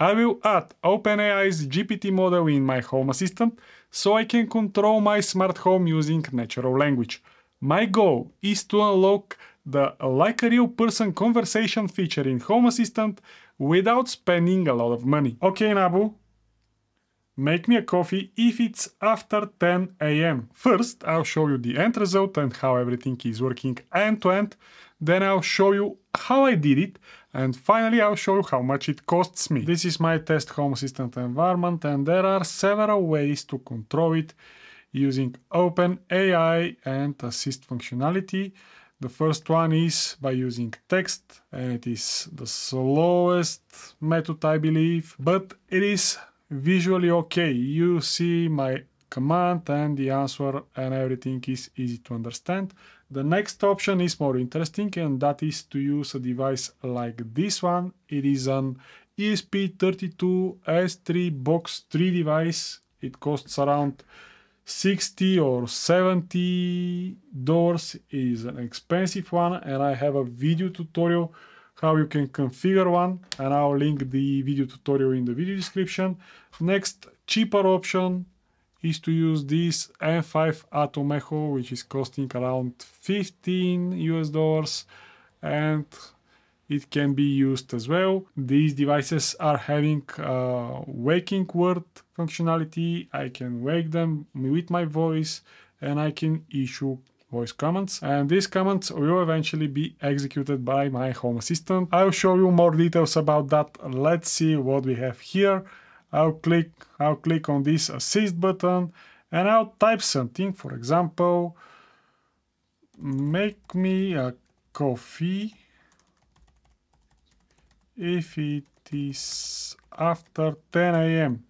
I will add OpenAI's GPT model in my Home Assistant so I can control my smart home using natural language. My goal is to unlock the like a real person conversation feature in Home Assistant without spending a lot of money. Okay, Nabu, make me a coffee if it's after 10 a.m. First, I'll show you the end result and how everything is working end to end. Then I'll show you how I did it. And finally, I'll show you how much it costs me. This is my test Home Assistant environment, and there are several ways to control it using OpenAI and Assist functionality. The first one is by using text, and it is the slowest method, I believe, but it is visually okay. You see my command and the answer, and everything is easy to understand. The next option is more interesting, and that is to use a device like this one. It is an ESP32S3 Box 3 device. It costs around $60 or $70. It is an expensive one, and I have a video tutorial how you can configure one, and I'll link the video tutorial in the video description. Next, cheaper option is to use this M5 Atom Echo, which is costing around $15 and it can be used as well. These devices are having waking word functionality. I can wake them with my voice and I can issue voice commands, and these commands will eventually be executed by my Home Assistant. I'll show you more details about that. Let's see what we have here. I'll click on this assist button and I'll type something. For example, make me a coffee if it is after 10 a.m.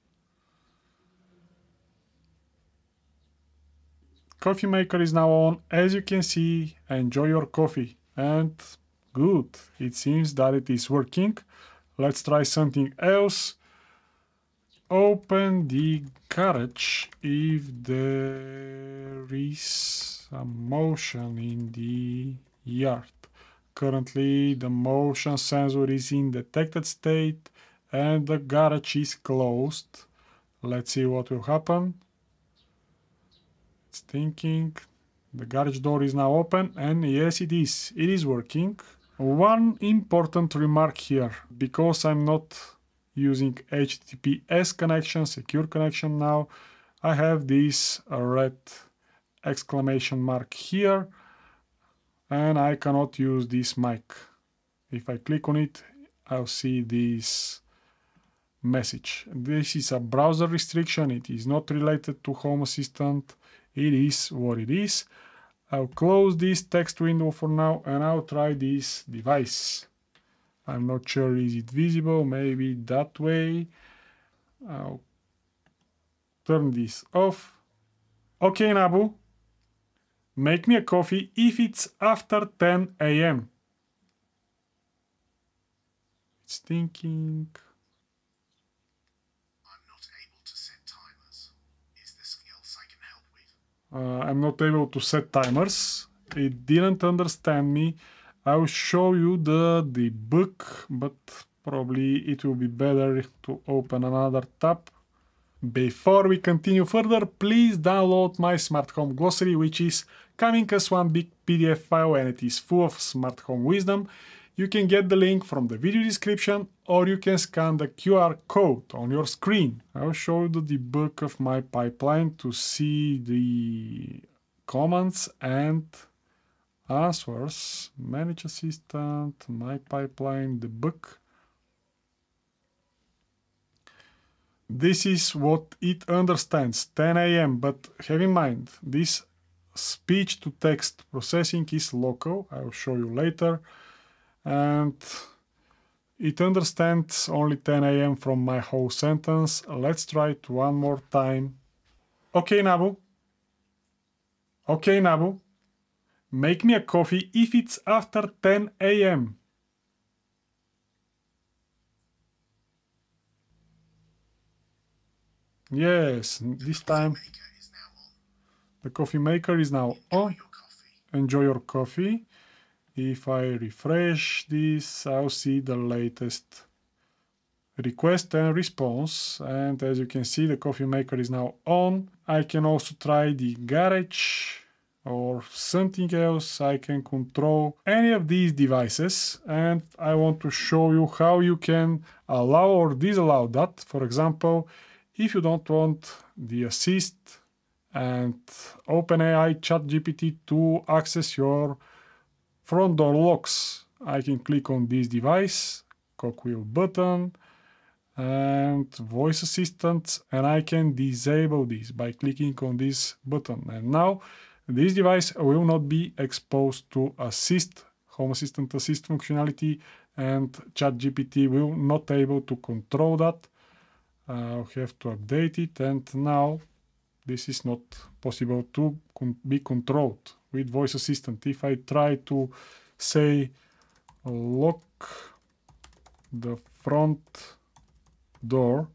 Coffee maker is now on. As you can see, enjoy your coffee. And good, it seems that it is working. Let's try something else. Open the garage if there is a motion in the yard. Currently the motion sensor is in detected state and the garage is closed. Let's see what will happen. It's thinking. The garage door is now open, and yes, it is working. One important remark here, because I'm not using HTTPS connection, secure connection now, I have this red exclamation mark here, and I cannot use this mic. If I click on it, I'll see this message. This is a browser restriction. It is not related to Home Assistant. It is what it is. I'll close this text window for now and I'll try this device. I'm not sure is it visible, maybe that way. I'll turn this off. Okay, Nabu, make me a coffee if it's after 10 a.m. It's thinking. I'm not able to set timers. It didn't understand me. I'll show you the debug, but probably it will be better to open another tab. Before we continue further, please download my smart home glossary, which is coming as one big PDF file and it is full of smart home wisdom. You can get the link from the video description or you can scan the QR code on your screen. I'll show you the debug of my pipeline to see the commands and answers. Manage Assistant, my pipeline, debug. This is what it understands, 10 a.m. But have in mind, this speech to text processing is local. I'll show you later. And it understands only 10 a.m. from my whole sentence. Let's try it one more time. Okay, Nabu. Okay, Nabu. Make me a coffee if it's after 10 a.m. Yes, this time the coffee maker is now on. Enjoy your coffee. If I refresh this, I'll see the latest request and response, and as you can see, the coffee maker is now on. I can also try the garage or something else. I can control any of these devices, and I want to show you how you can allow or disallow that. For example, if you don't want the assist and OpenAI ChatGPT to access your front door locks, I can click on this device, cogwheel button, and voice assistant, and I can disable this by clicking on this button. And now this device will not be exposed to assist, Home Assistant assist functionality, and ChatGPT will not able to control that. I'll have to update it, and now this is not possible to be controlled with voice assistant. If I try to say lock the front door,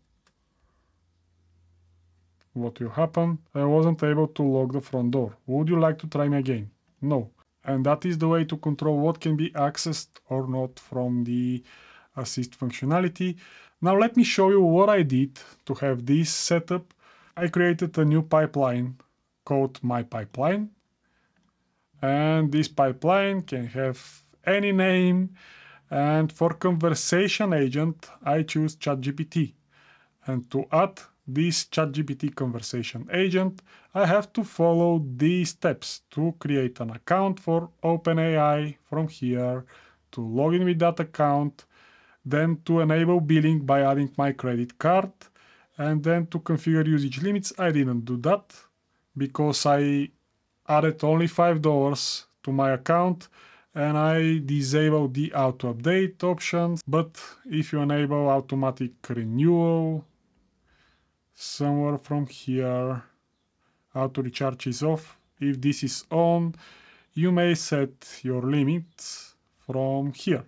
what will happen? I wasn't able to lock the front door. Would you like to try me again? No. And that is the way to control what can be accessed or not from the assist functionality. Now let me show you what I did to have this setup. I created a new pipeline called My Pipeline. And this pipeline can have any name. And for conversation agent, I choose ChatGPT. And to add this ChatGPT conversation agent, I have to follow these steps to create an account for OpenAI from here, to log in with that account, then to enable billing by adding my credit card, and then to configure usage limits. I didn't do that because I added only $5 to my account, and I disabled the auto update options. But if you enable automatic renewal, somewhere from here, auto recharge is off. If this is on, you may set your limits from here.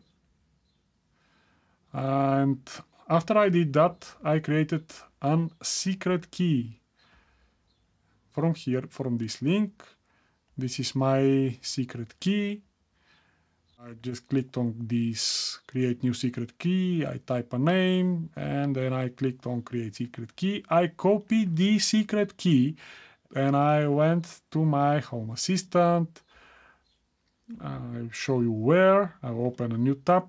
And after I did that, I created a secret key from here, from this link. This is my secret key. I just clicked on this create new secret key. I type a name, and then I clicked on create secret key. I copied the secret key and I went to my Home Assistant. I'll show you where. I'll open a new tab.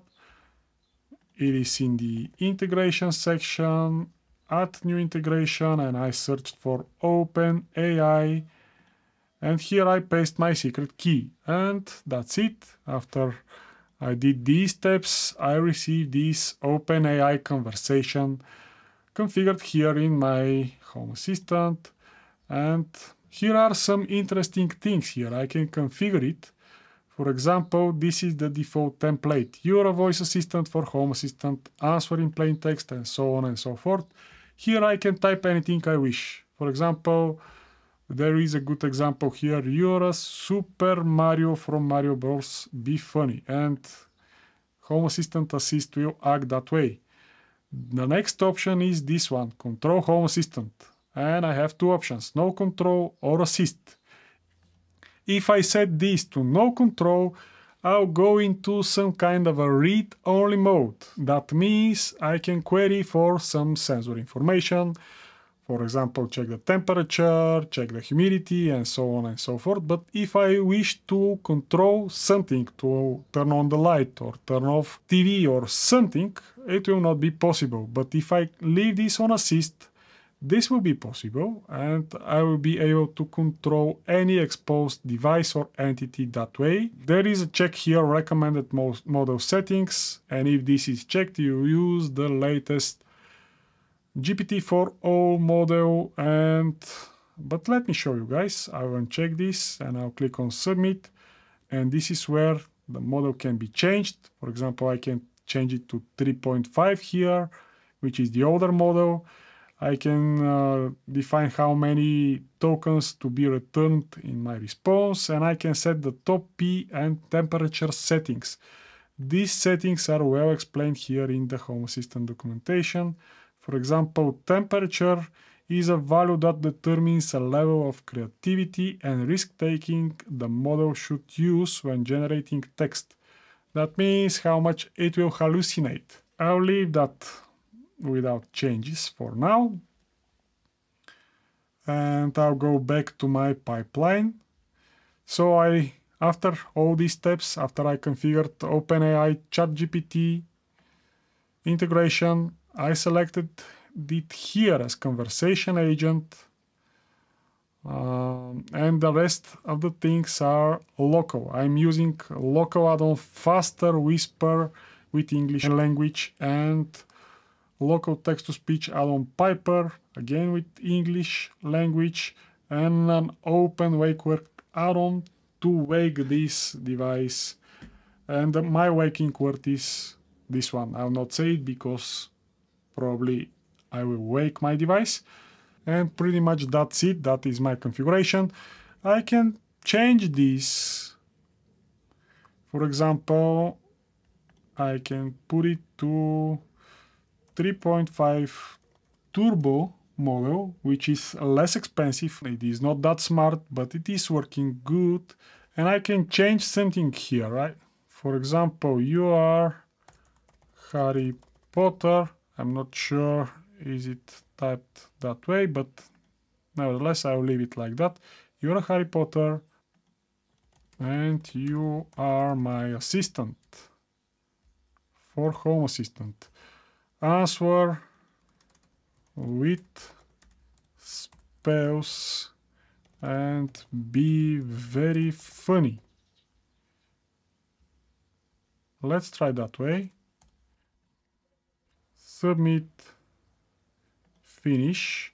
It is in the integration section, add new integration, and I searched for OpenAI. And here I paste my secret key, and that's it. After I did these steps, I received this OpenAI conversation configured here in my Home Assistant. And here are some interesting things here. I can configure it. For example, this is the default template. You're a voice assistant for Home Assistant, answer in plain text, and so on and so forth. Here I can type anything I wish. For example, there is a good example here. You're a Super Mario from Mario Bros. Be funny. And Home Assistant Assist will act that way. The next option is this one, Control Home Assistant. And I have two options, no control or assist. If I set this to no control, I'll go into some kind of a read-only mode. That means I can query for some sensor information. For example, check the temperature, check the humidity, and so on and so forth. But if I wish to control something, to turn on the light or turn off TV or something, it will not be possible. But if I leave this on assist, this will be possible, and I will be able to control any exposed device or entity that way. There is a check here, recommended model settings, and if this is checked, you use the latest GPT-4o model. But let me show you guys. I will uncheck this and I'll click on submit, and this is where the model can be changed. For example, I can change it to 3.5 here, which is the older model. I can define how many tokens to be returned in my response, and I can set the top P and temperature settings. These settings are well explained here in the Home Assistant documentation. For example, temperature is a value that determines a level of creativity and risk-taking the model should use when generating text. That means how much it will hallucinate. I'll leave that without changes for now. And I'll go back to my pipeline. So after all these steps, after I configured OpenAI ChatGPT integration, I selected it here as conversation agent. And the rest of the things are local. I'm using local add-on faster whisper with English language and local text-to-speech add-on Piper, again with English language, and an open wake word add-on to wake this device. And my waking word is this one. I'll not say it because probably I will wake my device. And pretty much that's it. That is my configuration. I can change this. For example, I can put it to 3.5 turbo model, which is less expensive. It is not that smart, but it is working good. And I can change something here, right? For example, you are Harry Potter. I'm not sure is it typed that way, but nevertheless, I'll leave it like that. You're a Harry Potter, and you are my assistant for Home Assistant. Answer with spells and be very funny. Let's try that way. Submit. Finish.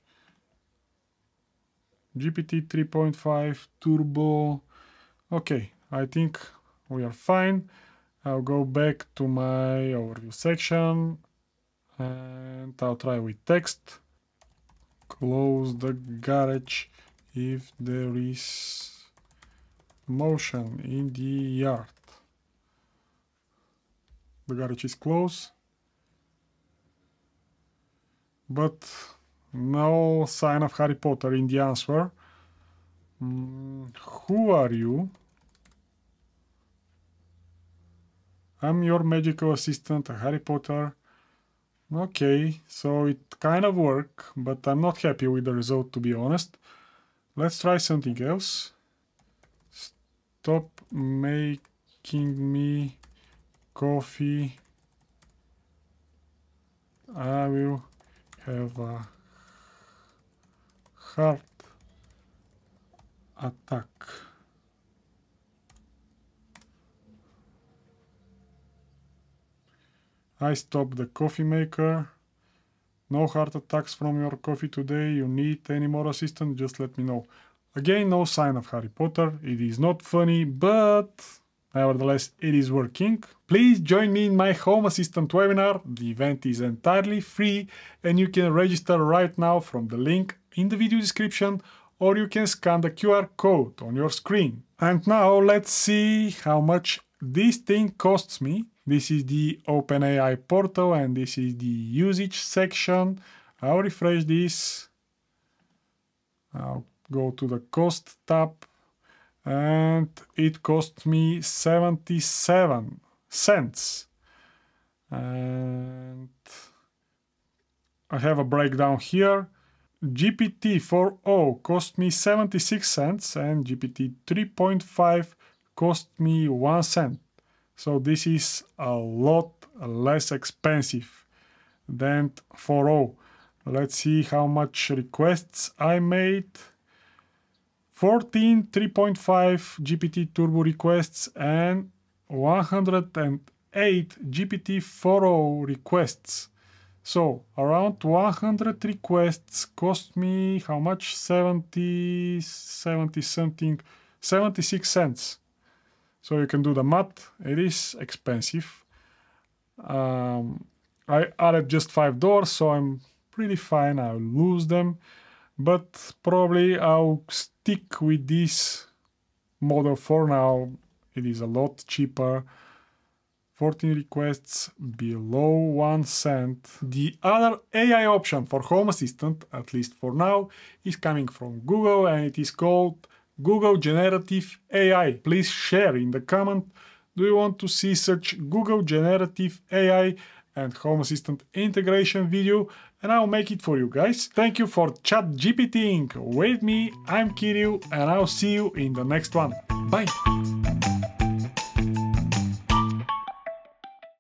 GPT 3.5 Turbo. Okay, I think we are fine. I'll go back to my overview section and I'll try with text. Close the garage if there is motion in the yard. The garage is closed, but no sign of Harry Potter in the answer. Who are you? I'm your magical assistant, Harry Potter. Okay, so it kind of worked, but I'm not happy with the result, to be honest. Let's try something else. Stop making me coffee. I will have a heart attack. I stopped the coffee maker. No heart attacks from your coffee today. You need any more assistance? Just let me know. Again, no sign of Harry Potter. It is not funny, but nevertheless, it is working. Please join me in my Home Assistant webinar. The event is entirely free and you can register right now from the link in the video description, or you can scan the QR code on your screen. And now let's see how much this thing costs me. This is the OpenAI portal and this is the usage section. I'll refresh this. I'll go to the cost tab and it cost me 77 cents. And I have a breakdown here. GPT-4o cost me 76 cents and GPT 3.5 cost me 1 cent. So this is a lot less expensive than 4o. Let's see how much requests I made. 14 3.5 GPT Turbo requests and 108 GPT-4o requests. So around 100 requests cost me how much? 76 cents. So you can do the math. It is expensive. I added just $5, so I'm pretty fine. I'll lose them, but probably I'll stick with this model for now. It is a lot cheaper. 14 requests below 1 cent. The other AI option for Home Assistant, at least for now, is coming from Google and it is called Google Generative AI. Please share in the comment. Do you want to see such Google Generative AI and Home Assistant integration video, and I'll make it for you guys. Thank you for ChatGPTing with me. I'm Kirill, and I'll see you in the next one. Bye!